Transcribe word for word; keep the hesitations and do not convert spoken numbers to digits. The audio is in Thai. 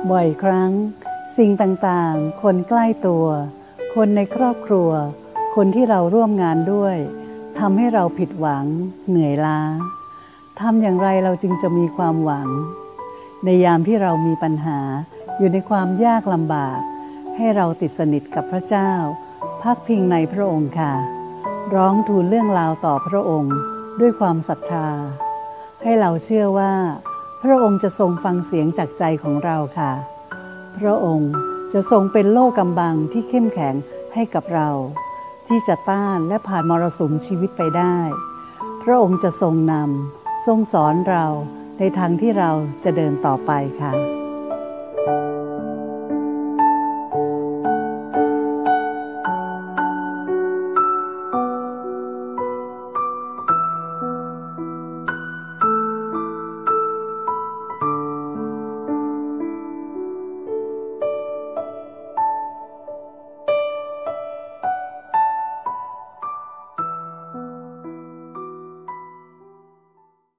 บ่อยครั้งสิ่งต่างๆคนใกล้ตัวคนในครอบครัวคนที่เราร่วมงานด้วยทำให้เราผิดหวังเหนื่อยล้าทำอย่างไรเราจึงจะมีความหวังในยามที่เรามีปัญหาอยู่ในความยากลำบากให้เราติดสนิทกับพระเจ้าพักพิงในพระองค์ค่ะร้องทูลเรื่องราวต่อพระองค์ด้วยความศรัทธาให้เราเชื่อว่าพระองค์จะทรงฟังเสียงจากใจของเราค่ะพระองค์จะทรงเป็นโล่กำบังที่เข้มแข็งให้กับเราที่จะต้านและผ่านมรสุมชีวิตไปได้พระองค์จะทรงนำทรงสอนเราในทางที่เราจะเดินต่อไปค่ะ